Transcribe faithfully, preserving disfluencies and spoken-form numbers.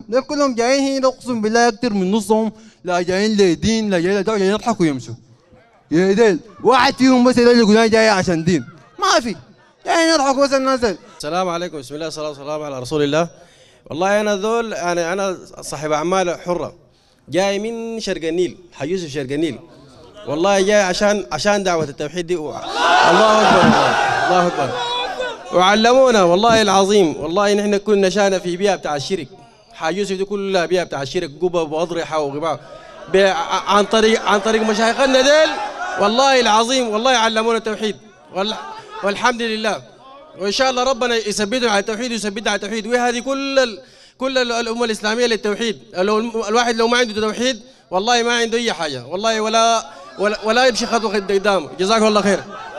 ده كلهم جايين هنا اقسم بالله اكثر من نصهم لا جايين لدين لا جايين لدعوة، جايين يضحكوا ويمشوا. يا ديل واحد فيهم بس اللي يقول جاي عشان دين ما في، جايين يضحكوا بس الناس ديل. السلام عليكم، بسم الله والصلاة والسلام على رسول الله. والله أنا ذول يعني أنا صاحب أعمال حرة جاي من شرق النيل، حي يوسف شرق النيل. والله جاي عشان عشان دعوة التوحيد دي و... الله أكبر الله, الله أكبر. وعلمونا والله العظيم، والله نحن كنا نشأنا في بيئة بتاع الشرك. حي يوسف دي كلها بيئة بتاع الشرك، قبب وأضرحة وغباء عن طريق عن طريق مشايخنا ديل. والله العظيم والله علمونا التوحيد والحمد لله، وان شاء الله ربنا يثبتنا على التوحيد ويثبتنا على التوحيد. وهذه كل ال... كل الامه الاسلاميه للتوحيد. لو الواحد لو ما عنده توحيد والله ما عنده اي حاجه والله، ولا ولا, ولا يمشي خطوه قدام. جزاكم الله خير.